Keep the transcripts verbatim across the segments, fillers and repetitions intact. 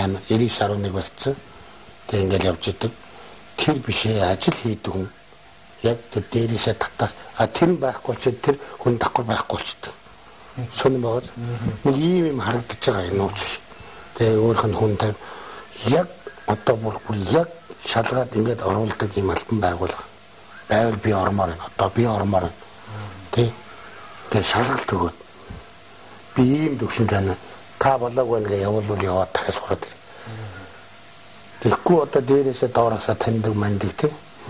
тань девяносто один барьцсан. Тэг ингээл явж идэг. Тэр бишээ ажил хийдэг хүн яг тэр дээрээсээ татаас а тэр байхгүй ч тэр хүн дахгүй байхгүй болчдөг. Сонь бод. Нэг ийм юм харагдаж байгаа юм нууц. Тэгээ өөрийнх нь хүн тавь яг одоо бүр бүр яг шалгаад ингээд оруулдаг юм альбан байгуулга. Байвал би ормоор байна. Одоо би ормоор байна. Тэ. Тэгээ шалгалт өгөөд би ийм төвшөнд байна. Та болоогүй нэг явуулвал яваад дахиад сураад ир. Тэгэхгүй одоо дээрээсээ доороосоо таньдаг манддаг тий.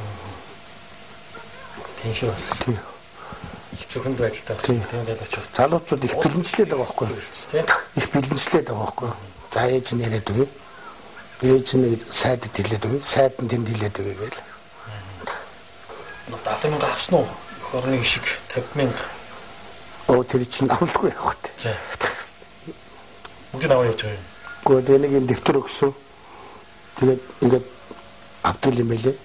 Тийм шүү бас. Их зөвхөн байдалтай байна. Тийм залууч. Залуучууд их бэлэнчлээд байгаа байхгүй юу? Их бэлэнчлээд байгаа байхгүй юу? За ээж нэрэд үгүй. Ээж нэг сайдд хэлээд үгүй. Сайд нь тэнд хэлээд үгүй гээл. семьдесят мянга авсан уу? Эх орны шиг пятьдесят мянга. Оо тэр чинь авалгүй явах үү? За. Бүгд аваа явж байгаа юм. Гэхдээ тэр нэг юм дэвтэр өгсөн. Тэгээд ингээд авдаг юм байлээ.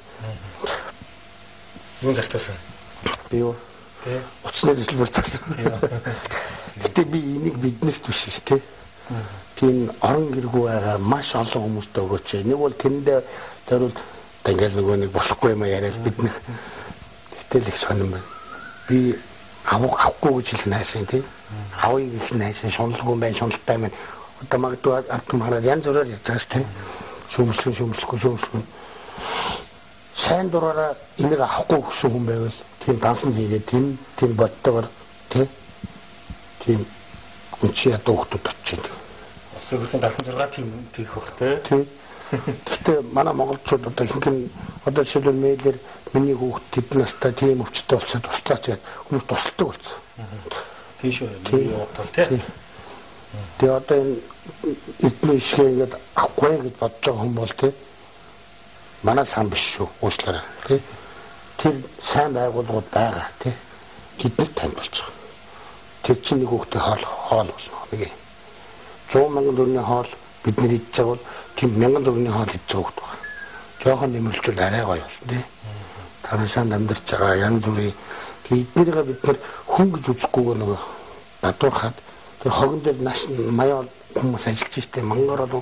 Юу зарцуулсан? Би юу? Тэ. Уцны төлбөр зарсан. Гэтэ би энийг биднээс биш шүү дээ. Тийм орон гэргүй байгаа маш олон хүмүүст өгөөч. Нэг бол тэндээ зориул ингээл нөгөө нэг болохгүй юм яриад бид нэг тэтэл их сонирн байна. Би авах авахгүй гэж хэлнэ хайсан тий. Авъя гэх нь хайсан шуналгүй байх шуналтай байна. Одоо магадгүй ард мараад янз бүрээр ярьж байгаа шүү дээ. Шүүмслэн шүүмслэхгүй шүүмслэн. Сайн дураараа энийг авахгүй гэсэн хүн байвал тийм дансан хийгээд тийм тийм бодтойгоор тий. Тийм үнчи ядуу хүмүүс очиж. Өсөөрийн дархан зургаар тийм тийх бах тий. Гэхдээ манай монголчууд одоо ихэнх одоо жишээлбэл мэйлэр миний хүүхд тэд настай тийм өвчтөй болцоод туслаач гэдэг хүмүүс тусалдаг болсон. Тийм шүү. Тийм бодвол тий. Тэгээ одоо энэ эдний ишгээ ингээд авахгүй гэж бодож байгаа хүн бол тий. Манай сан биш шүү. Уучлаарай тий. Тэр сайн байгууллагууд байгаа тий. Тэднийг танд болж байгаа. Тэр чинь нэг хүүхдээ хоол хоол болно нэг. сто мянган төгрөгийн хоол бид нэр идж байгаа бол тийм мянган төгрөгийн хоол идж байгаа хүүхд байна. Жохон нэмэлжүүл арай гоё болно тий. Тараншаанд амьдарч байгаа янз бүрийн эднэрийг бид нэр хүн гэж үзэхгүйгээр нөгөө бадуурхаад тэр хогон дээр наш маяа хүмүүс ажиллаж штэ мангар бол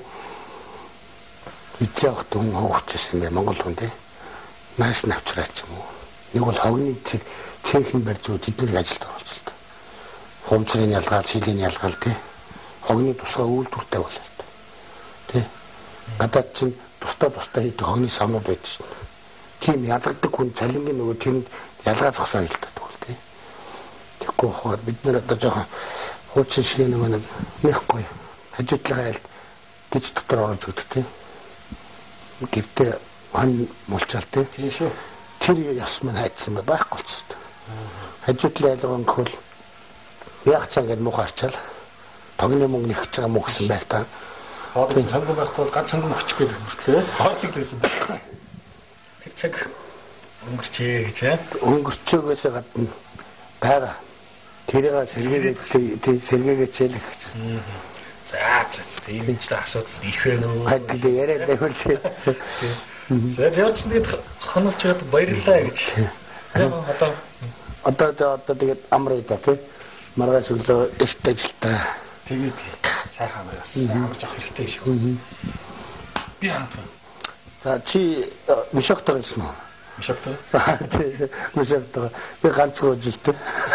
эцэг хүн хөвчсөн юм бэ Монгол хүн тий. Нааш навчраач юм уу. Нэг бол хогны цэг цэхийн барьж өгд эднэрийг ажилд оруулж л та. Хумцрын ялгаал, шилийн ялгаал тий. Хогны тусгай үйлдвэртэй болоо та. Тий. Гадаад чинь тустаа тустаа хийдэг хогны савнууд байдаг шин. Тийм ялгадаг хүн цалингийн нөгөө тэнд ялгаа зогсоо хэлдэг тэгвэл тий. Тэгэхгүй хоо бид нар одоо жоохон хуучин шиг нөгөө нэг нэхгүй хажуутлага айлд гэж дотор орж өгдөг тий. Гэртээ хан мулчаал тий. Тийм шүү. Тэр яс мань хайцсан бай байхгүй болчихсон. Хажуутлага айлгон гөхөл яг цаа ингээд муухай арчаал тогны мөнгө нэгж байгаа мөн гэсэн байл та. Хоолыг цанган байхад бол ганц цанган өгчих гээд хүртлээ. Хоолыг л байсан. Тэр цаг өнгөрчээ гэж аа. Өнгөрчөөгөөс гадна байгаа. Тэрийг сэргээгээд сэргээгээд чэлэх гэж. За за за ийм ч асуудал их байна уу? Хаддаг яриад байвал тий. За зөрчсөн тэгээд хонолж чад баярлалаа гэж. Одоо одоо одоо тэгээд амраа тий. Маргааш өглөө эрт ажилтаа. Тэгээд сайхан амраа бас амарч авах хэрэгтэй шүү. Би хамт. За чи мишогтой гэсэн үү? Мишогтой. Тий, мишогтой. Би ганцхан жилтэй.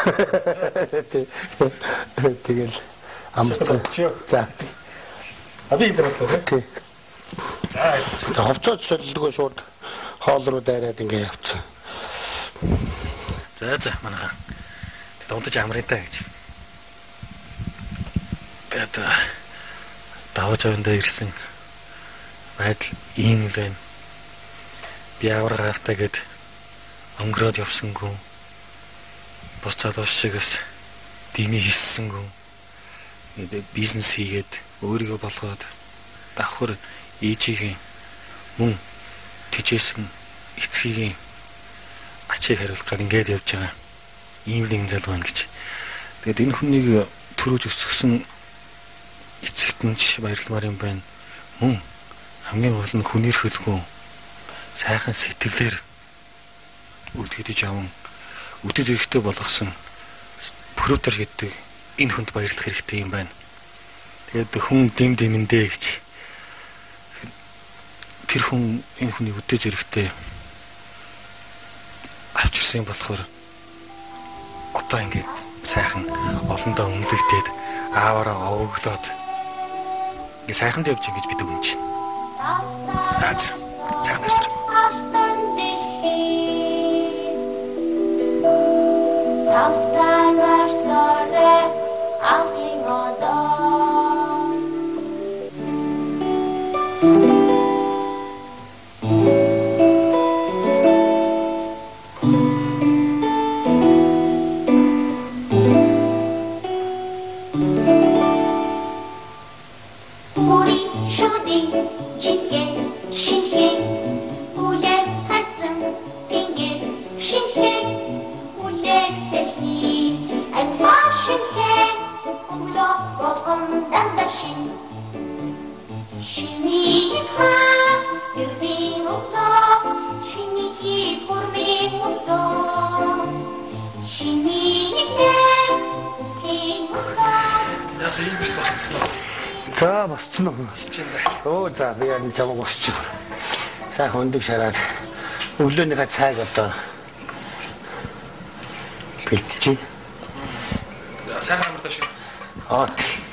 Тэгэл амарч. За. Аби идэх тий. За, ховцооч солилдгоо шууд хоол руу дайраад ингээ явцсан. За за манайхаа дундаж амрын та гэж. Тэгээд давж авандаа ирсэн байдал ийм л байна. Би авраг автаа гэд өнгөрөөд явсангүй. Бос залууч шигээс дими хийссэнгүй. Бизнес хийгээд өөрийгөө болгоод давхар ээжигийн мөн тижээсэн эцгийн ачийг хариулахаар ингээд явж байгаа. Ийм л нэг залуу ингэж. Тэгээд энэ хүнийг төрөөж өсгсөн эцэгт нь баярламаар юм байна. Мөн хамгийн гол нь хүнээр хөлгөө сайхан сэтгэлээр үлдгэж явсан үдэз эрэхтэй болгосон протер гэдэг энэ хүнд баярлах хэрэгтэй юм байна. Тэгээд хүн дэм дэмэндээ гэж тэр хүн энэ хүний үдээ зэрэгтэй авчирсан болохоор одоо ингээд сайхан олондоо өмнөлөгдөөд ааваараа овоглоод ингээд сайхан дэвж ингэж бид өгөн чинь. Аз сайхан дэрсэр. Тавтанар сорэ асингодо За босчихно уу? Оо за би яг чамаг босчих. Сайхан өндөг шараад өглөөнийхөө цайг одоо бэлтжин. Сайхан амарлаа шүү. Аа.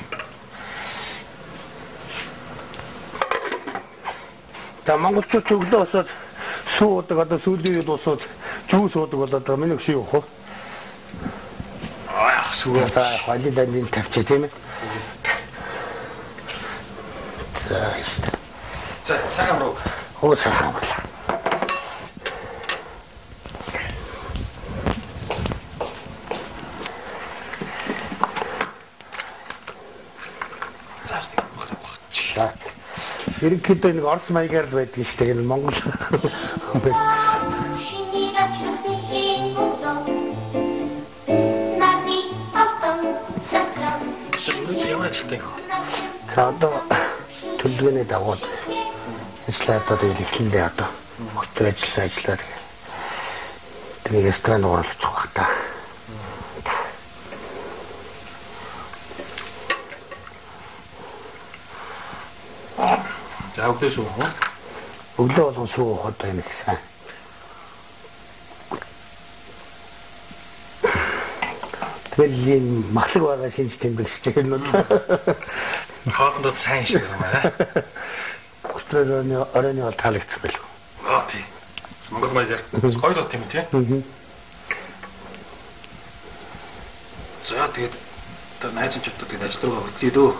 Та монголчууд ч өглөө босоод сүү удаг одоо сүүлийн үед босоод жуус удаг болоод байгаа миний өшөө явах уу? Аа яг сүү та хойлын дандын тавьчих тийм ээ. За сайхан амруу. Оо сайхан амрлаа. Цааш нэг бохор бохчих. Ерөнхийдөө нэг орос маягаар байдаг шүү дээ. Энэ Монгол. Ямар ажилтай хөө. За одоо төлөвлөгөөний дагуу ажиллаад одоо эхлэлээ одоо өчтөр ажилласан ажиллаад тэгээд ресторан оруулах байх та. За өглөө суу уу? Өглөө болгон суу одоо энэ гэсэн. Тэгэл махлаг байгаа шинж тэмдэг ч гэх юм уу. Хоолндоо сайн шиг юм аа. Өстрөөний оройн бол таалагдсан байлгүй. Аа тий. Монгол маягаар гоё л тийм үү тий. Аа. За тэгээд тэр найзын чавтад тэгээд ажил руугаа хөтлөе дөө.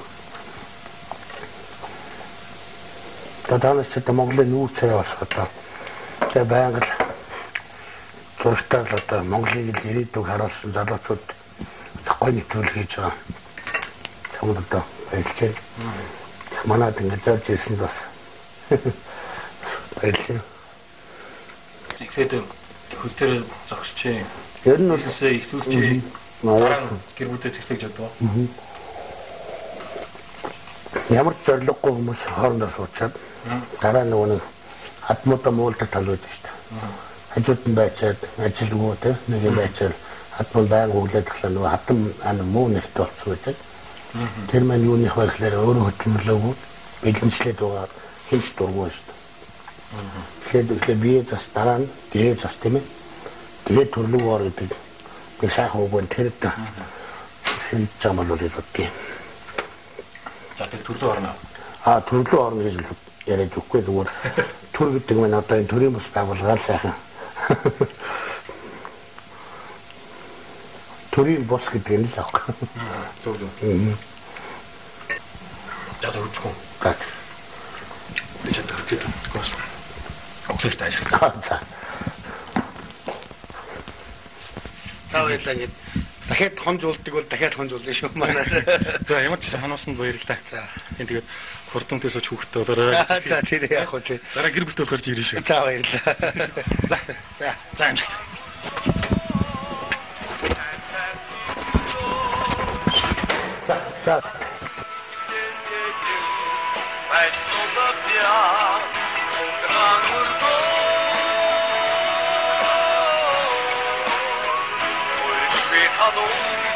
Таданаас ч Монголын нүүр царай босгоо. Тэгээд байнга л зургатаар л одоо Монголыг ирээдүйг харуулсан залуучууд гоё нэвтрүүлэг хийж байгаа. Чамд одоо байлчээ. Манайд ингэж зорж ирсэн бас. Байлчээ. Тэгэхэд хөл дээр зогсчээ. Ер нь үсээ ихлүүлчээ. Дараа нь гэр бүлээ зэгцэж ядгаа. Ямар ч зориггүй хүмүүс хоорондоо суучаад дараа нөгөө нэг хадмуудаа муулдаг тал байдаг шүү дээ. Хажууд нь байчаад ажилгүй те нэг юм байчаад хадмууд байнг өглөөд тахлаа нөгөө хадам ан муу нэрт болцсон байдаг. Тэр маань юуных вэ гэхээр өөрөө хөдөлмөрлөөгүй бэлэнчлээд байгаа хинч дургүй шүү дээ. Тэгэхээр тэгэхээр бие зас дараа нь дээрээ зас тийм ээ. Тэгээд төрлөг ор гэдэг нэг сайхан үг байна тэр дэ. Хинч зам бол гэж боддгийг. За тэр төрлөө орно. Аа төрлөө орно гэж яриад өгөхгүй зүгээр. Төр гэдэг нь одоо энэ төрийн бус байгууллагаар сайхан. Төрийн бус гэдэг нь л аах. Зөв зөв. За зөв зөв. Гад. Би ч одоо хөтлөд гос. Оглохтой ажиллаа. За. За баярлалаа гэд. Дахиад хонжуулдаг бол дахиад хонжуулна шүү манай. За ямар ч санаасанд баярлалаа. За. Энэ тэгээд хурдумтээс оч хүүхдтэй болоорой. За тэр яах вэ? Дараа гэр бүлтэй болохоор ч ирнэ шүү. За баярлалаа. За. За. За амжилт. За. За. Hello.